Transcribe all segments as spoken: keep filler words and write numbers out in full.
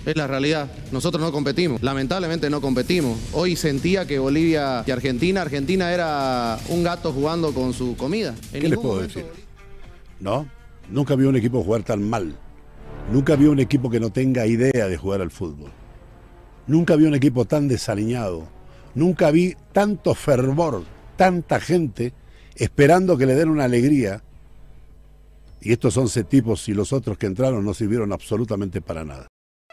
Es la realidad. Nosotros no competimos. Lamentablemente no competimos. Hoy sentía que Bolivia y Argentina, Argentina era un gato jugando con su comida. En ¿Qué les puedo decir? No, nunca vi un equipo jugar tan mal. Nunca vi un equipo que no tenga idea de jugar al fútbol. Nunca vi un equipo tan desaliñado. Nunca vi tanto fervor, tanta gente esperando que le den una alegría. Y estos once tipos y los otros que entraron no sirvieron absolutamente para nada.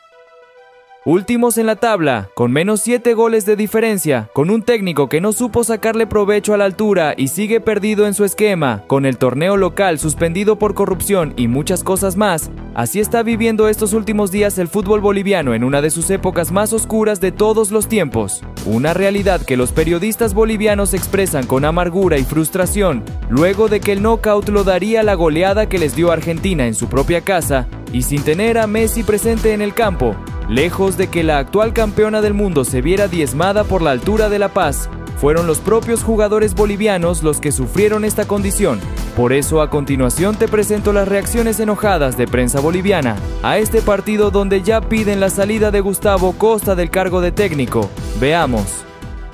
Últimos en la tabla, con menos siete goles de diferencia, con un técnico que no supo sacarle provecho a la altura y sigue perdido en su esquema, con el torneo local suspendido por corrupción y muchas cosas más. Así está viviendo estos últimos días el fútbol boliviano en una de sus épocas más oscuras de todos los tiempos. Una realidad que los periodistas bolivianos expresan con amargura y frustración, luego de que el knockout lo daría la goleada que les dio Argentina en su propia casa y sin tener a Messi presente en el campo. Lejos de que la actual campeona del mundo se viera diezmada por la altura de La Paz, fueron los propios jugadores bolivianos los que sufrieron esta condición. Por eso a continuación te presento las reacciones enojadas de prensa boliviana a este partido donde ya piden la salida de Gustavo Costa del cargo de técnico. Veamos.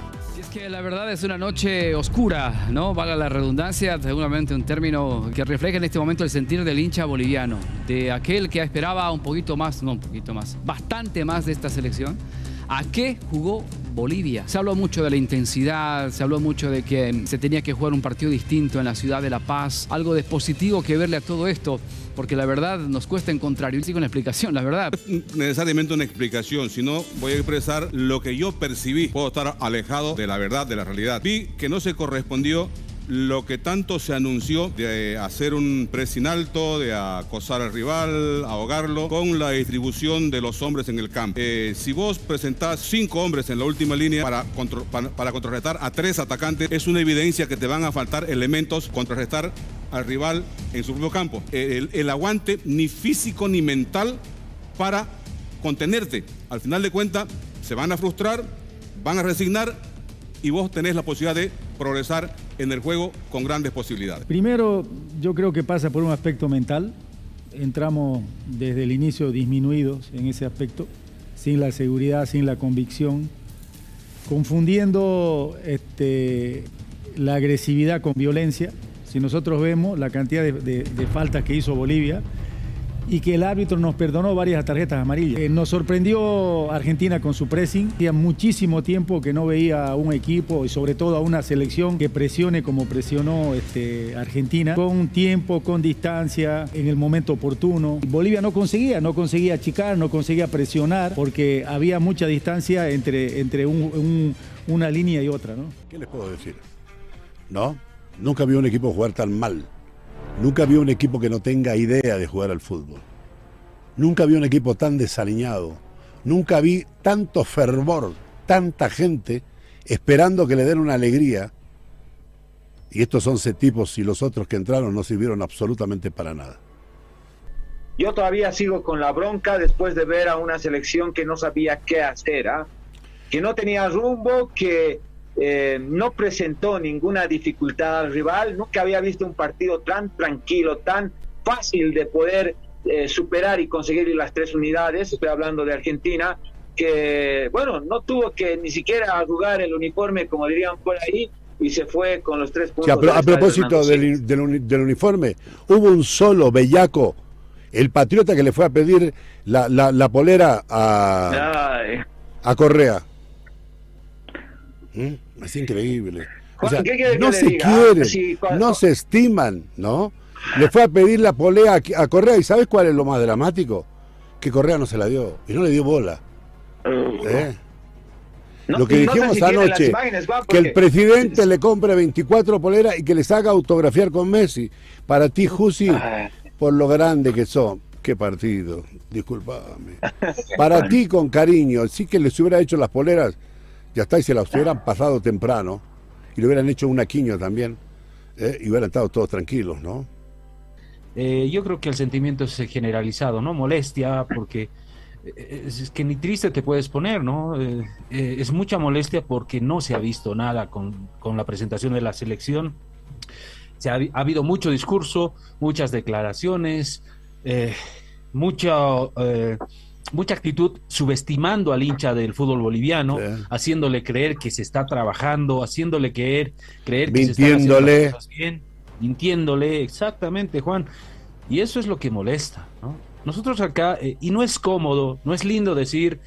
Que la verdad es una noche oscura, ¿no? Valga la redundancia, seguramente un término que refleja en este momento el sentir del hincha boliviano, de aquel que esperaba un poquito más, no un poquito más, bastante más de esta selección. ¿A qué jugó Bolivia? Se habló mucho de la intensidad, se habló mucho de que se tenía que jugar un partido distinto en la ciudad de La Paz, algo de positivo que verle a todo esto, porque la verdad nos cuesta encontrar, y sí con explicación, la verdad. No necesariamente una explicación, sino voy a expresar lo que yo percibí. Puedo estar alejado de la verdad, de la realidad. Vi que no se correspondió lo que tanto se anunció de hacer un pressing alto, de acosar al rival, ahogarlo, con la distribución de los hombres en el campo. Eh, si vos presentás cinco hombres en la última línea para, contra, para, para contrarrestar a tres atacantes, es una evidencia que te van a faltar elementos contrarrestar al rival en su propio campo. El, el aguante ni físico ni mental para contenerte. Al final de cuentas, se van a frustrar, van a resignar y vos tenés la posibilidad de progresar en el juego con grandes posibilidades. Primero, yo creo que pasa por un aspecto mental. Entramos desde el inicio disminuidos en ese aspecto, sin la seguridad, sin la convicción, confundiendo este, la agresividad con violencia. Si nosotros vemos la cantidad de, de, de faltas que hizo Bolivia y que el árbitro nos perdonó varias tarjetas amarillas. Eh, nos sorprendió Argentina con su pressing. Hacía muchísimo tiempo que no veía a un equipo y sobre todo a una selección que presione como presionó este, Argentina, con tiempo, con distancia, en el momento oportuno. Bolivia no conseguía, no conseguía achicar, no conseguía presionar porque había mucha distancia entre, entre un, un, una línea y otra, ¿no? ¿Qué les puedo decir? No, nunca vi un equipo jugar tan mal. Nunca vi un equipo que no tenga idea de jugar al fútbol. Nunca vi un equipo tan desaliñado. Nunca vi tanto fervor, tanta gente esperando que le den una alegría. Y estos once tipos y los otros que entraron no sirvieron absolutamente para nada. Yo todavía sigo con la bronca después de ver a una selección que no sabía qué hacer, ¿eh? Que no tenía rumbo, que Eh, no presentó ninguna dificultad al rival. Nunca había visto un partido tan tranquilo, tan fácil de poder eh, superar y conseguir las tres unidades. Estoy hablando de Argentina, que bueno, no tuvo que ni siquiera arrugar el uniforme, como dirían por ahí, y se fue con los tres puntos. Sí, a, pro, a propósito del, del, del uniforme, hubo un solo bellaco, el patriota que le fue a pedir la, la, la polera a, a Correa. ¿Mm? Es increíble. O sea, no se quieren, sí, no se estiman, ¿no? Le fue a pedir la polea a, a Correa, y ¿sabes cuál es lo más dramático? Que Correa no se la dio, y no le dio bola. ¿Eh? No, lo que dijimos no anoche, imágenes, va, porque... que el presidente le compre veinticuatro poleras y que les haga autografiar con Messi. Para ti, Jusi, por lo grande que son. Qué partido, discúlpame. Para ti, con cariño, sí que les hubiera hecho las poleras, ya está, y se las hubieran pasado temprano, y le hubieran hecho una quiño también, eh, y hubieran estado todos tranquilos, ¿no? Eh, yo creo que el sentimiento es generalizado, ¿no? Molestia, porque es, es que ni triste te puedes poner, ¿no? Eh, eh, es mucha molestia porque no se ha visto nada con, con la presentación de la selección. Se ha, ha habido mucho discurso, muchas declaraciones, eh, mucho... Eh, mucha actitud subestimando al hincha del fútbol boliviano, sí. haciéndole creer que se está trabajando, haciéndole creer, creer que mintiéndole. se están haciendo las cosas bien, mintiéndole, exactamente, Juan. Y eso es lo que molesta, ¿no? Nosotros acá, eh, y no es cómodo, no es lindo decir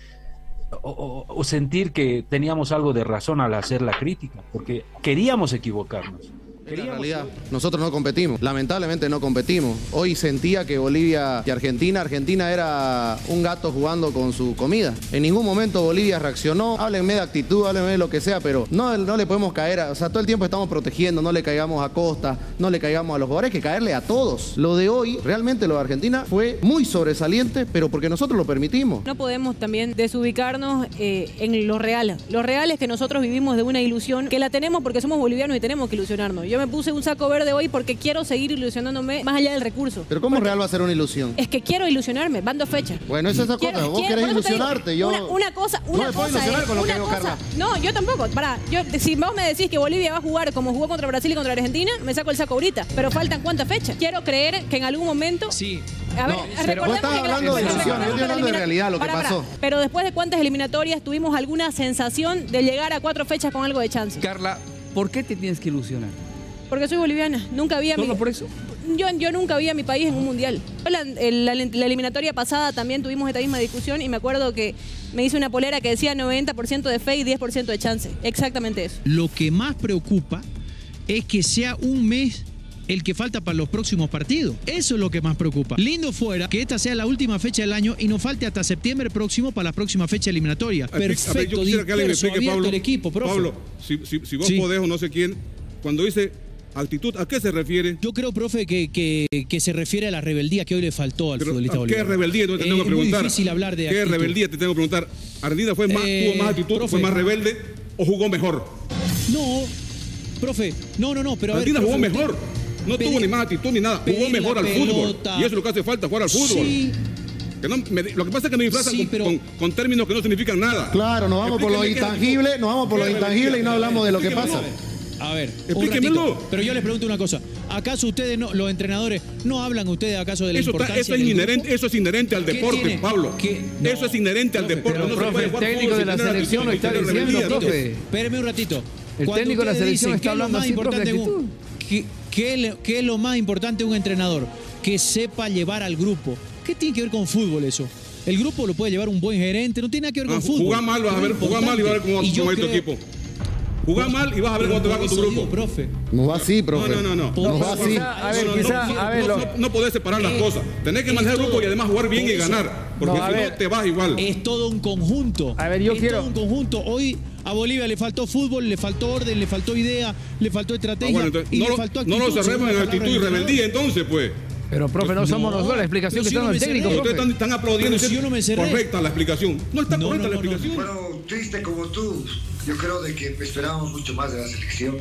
o, o, o sentir que teníamos algo de razón al hacer la crítica, porque queríamos equivocarnos. En realidad, nosotros no competimos, lamentablemente no competimos. Hoy sentía que Bolivia y Argentina, Argentina era un gato jugando con su comida. En ningún momento Bolivia reaccionó, háblenme de actitud, háblenme de lo que sea, pero no, no le podemos caer, a, o sea, todo el tiempo estamos protegiendo, no le caigamos a Costa, no le caigamos a los jugadores, hay que caerle a todos. Lo de hoy, realmente lo de Argentina fue muy sobresaliente, pero porque nosotros lo permitimos. No podemos también desubicarnos eh, en lo real. Lo real es que nosotros vivimos de una ilusión que la tenemos porque somos bolivianos y tenemos que ilusionarnos. Yo me puse un saco verde hoy porque quiero seguir ilusionándome más allá del recurso. Pero ¿cómo porque real va a ser una ilusión? Es que quiero ilusionarme, van dos fechas. Bueno, esa es esa cosa, vos quiero, querés ilusionarte, digo, yo... Una, una cosa, una no me puedo cosa ilusionar es, con lo que una digo, cosa, Carla. No, yo tampoco, pará, yo, si vos me decís que Bolivia va a jugar como jugó contra Brasil y contra Argentina, me saco el saco ahorita, pero faltan cuántas fechas. Quiero creer que en algún momento... Sí. A ver, no, recordemos pero vos estás que hablando de pero ilusión, yo estoy hablando de realidad, lo que Pará, pará. pasó. Pero después de cuántas eliminatorias tuvimos alguna sensación de llegar a cuatro fechas con algo de chance. Carla, ¿por qué te tienes que ilusionar? Porque soy boliviana, nunca vi a mi... ¿Solo por eso? Yo, yo nunca vi a mi país en un mundial. La, la, la eliminatoria pasada también tuvimos esta misma discusión y me acuerdo que me hice una polera que decía noventa por ciento de fe y diez por ciento de chance. Exactamente eso. Lo que más preocupa es que sea un mes el que falta para los próximos partidos. Eso es lo que más preocupa. Lindo fuera que esta sea la última fecha del año y nos falte hasta septiembre próximo para la próxima fecha eliminatoria. A ver, Perfecto, a ver, yo quisiera que alguien me explique, Pablo, el equipo, profe. Pablo, si, si, si vos Sí. podés o no sé quién, cuando dice actitud, ¿a qué se refiere? Yo creo, profe, que, que, que se refiere a la rebeldía que hoy le faltó al Pero, futbolista ¿qué boliviano. rebeldía? Te Eh, tengo que preguntar. Es muy difícil hablar de ¿Qué actitud. rebeldía te tengo que preguntar? ¿Argentina fue más, Eh, tuvo más actitud, profe. fue más rebelde o jugó mejor? No, profe, no, no, no, pero a ver, Argentina jugó profe, mejor. No pedir- tuvo ni más actitud ni nada. Jugó pedir mejor la al fútbol. pelota. Y eso es lo que hace falta, jugar al fútbol. Sí. Que no, me- lo que pasa es que me disfrazan Sí, con, pero- con- con términos que no significan nada. Claro, nos vamos por lo Explíqueme qué intangible, actitud. nos vamos por lo ¿Qué intangible y no rebeldía? hablamos de lo que Explíquemelo. pasa. A ver, un Explíquemelo. ratito. Pero yo les pregunto una cosa. ¿Acaso ustedes, no, los entrenadores, no hablan ustedes acaso de la Eso, está- importancia eso, es del inherente, grupo? eso es inherente al ¿Qué deporte, tiene? Pablo. ¿Qué? No. Eso es inherente al Profe, deporte. pero, no profe, se puede el jugar técnico fútbol de sin la tener selección actitud, lo sin está tener diciendo, rebeldía. profe. Espéreme un ratito. El Cuando técnico de la ustedes selección dicen está que es lo hablando más así, profe, importante de de un- ¿Qué, qué le- qué es lo más importante de un entrenador? Que sepa llevar al grupo. ¿Qué tiene que ver con fútbol eso? El grupo lo puede llevar un buen gerente, no tiene nada que ver con Ah, fútbol. jugá mal, vas a ver, jugá mal y vas a ver cómo va Y yo a tu creo- equipo. Jugá mal y vas a ver cómo te va con tu Por eso grupo. digo, profe. No va así, No, profe. no, no, no. Por No eso- va así. A ver, No, no, quizá, no, a ver, no, lo- no, no podés separar las Eh, cosas. Tenés que manejar el es grupo y todo- además jugar bien por y eso- ganar. Porque No, a si no, ver. te vas igual. Es todo un conjunto. A ver, yo es quiero- todo un conjunto. Hoy a Bolivia le faltó fútbol, le faltó orden, le faltó idea, le faltó Ah, estrategia bueno, entonces, y no, le lo- faltó no actitud. lo cerremos según en la actitud palabra y del rebeldía, entonces, pues. Pero, profe, no, somos No, nosotros la explicación pero que si está yo dando no el me técnico, cerré. Ustedes profe. están, están aplaudiendo. Pero si yo no me cerré. Correcta la explicación. No está No, correcta no, la no, no. explicación. Bueno, triste como tú, yo creo de que esperábamos mucho más de la selección.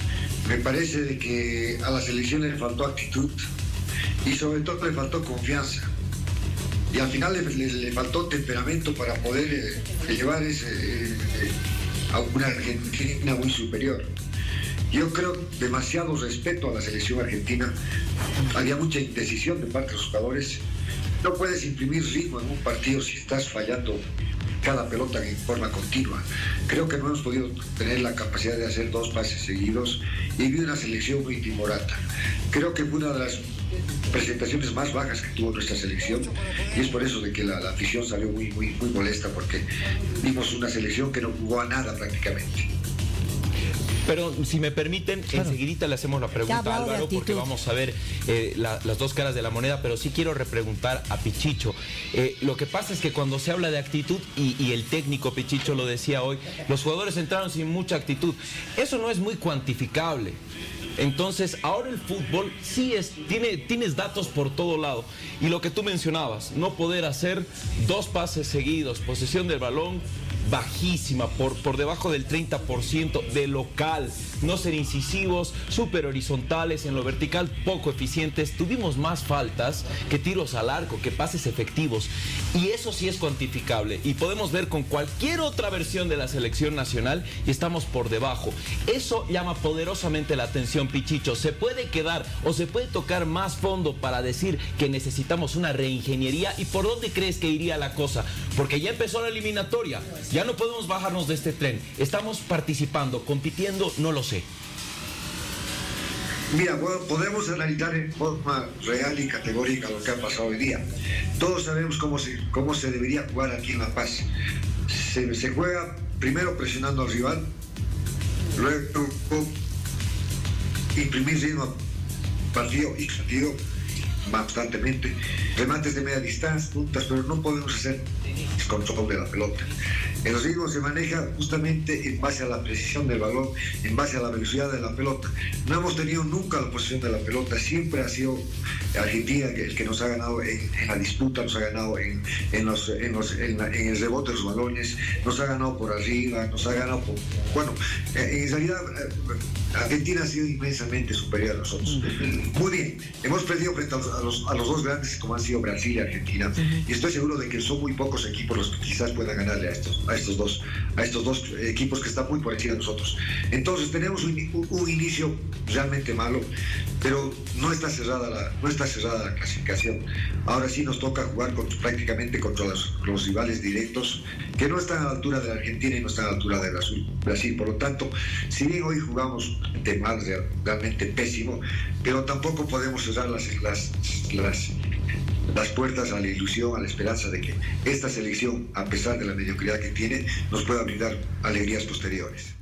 Me parece de que a la selección le faltó actitud y sobre todo le faltó confianza. Y al final le, le- le faltó temperamento para poder eh, llevar ese, eh, a una Argentina muy superior. Yo creo demasiado respeto a la selección argentina. Había mucha indecisión de parte de los jugadores. No puedes imprimir ritmo en un partido si estás fallando cada pelota en forma continua. Creo que no hemos podido tener la capacidad de hacer dos pases seguidos y vi una selección muy timorata. Creo que fue una de las presentaciones más bajas que tuvo nuestra selección y es por eso de que la, la afición salió muy, muy, muy molesta porque vimos una selección que no jugó a nada prácticamente. Pero si me permiten, claro, enseguidita le hacemos la pregunta a Álvaro porque vamos a ver eh, la, las dos caras de la moneda, pero sí quiero repreguntar a Pichicho. Eh, lo que pasa es que cuando se habla de actitud, y, y el técnico Pichicho lo decía hoy, los jugadores entraron sin mucha actitud. Eso no es muy cuantificable. Entonces, ahora el fútbol sí es, tiene, tienes datos por todo lado. Y lo que tú mencionabas, no poder hacer dos pases seguidos, posesión del balón, bajísima, por, por debajo del treinta por ciento de local. No ser incisivos, súper horizontales, en lo vertical poco eficientes. Tuvimos más faltas que tiros al arco, que pases efectivos. Y eso sí es cuantificable. Y podemos ver con cualquier otra versión de la selección nacional y estamos por debajo. Eso llama poderosamente la atención, Pichicho. ¿Se puede quedar o se puede tocar más fondo para decir que necesitamos una reingeniería? ¿Y por dónde crees que iría la cosa? Porque ya empezó la eliminatoria. Ya no podemos bajarnos de este tren. Estamos participando, compitiendo, no lo sé. Mira, bueno, podemos analizar en forma real y categórica lo que ha pasado hoy día. Todos sabemos cómo se, cómo se debería jugar aquí en La Paz. Se, se juega primero presionando al rival, luego imprimir ritmo al partido y partido constantemente, remates de media distancia, puntas, pero no podemos hacer control de la pelota. El ritmo se maneja justamente en base a la precisión del balón, en base a la velocidad de la pelota. No hemos tenido nunca la posición de la pelota, siempre ha sido Argentina el que nos ha ganado en, en la disputa, nos ha ganado en, en, los, en, los, en, la, en el rebote de los balones, nos ha ganado por arriba, nos ha ganado por... Bueno, en realidad Argentina ha sido inmensamente superior a nosotros. Muy bien, hemos perdido frente a los, a los, a los dos grandes como han sido Brasil y Argentina, y estoy seguro de que son muy pocos equipos los que quizás puedan ganarle a estos, a estos dos, a estos dos equipos que están muy por encima de nosotros. Entonces tenemos un, un, un inicio realmente malo, pero no está cerrada la, no está cerrada la clasificación. Ahora sí nos toca jugar con, prácticamente contra los, los rivales directos que no están a la altura de la Argentina y no están a la altura de Brasil. Brasil. Por lo tanto, si bien hoy jugamos de mal, realmente pésimo, pero tampoco podemos cerrar las, las, las las puertas a la ilusión, a la esperanza de que esta selección, a pesar de la mediocridad que tiene, nos pueda brindar alegrías posteriores.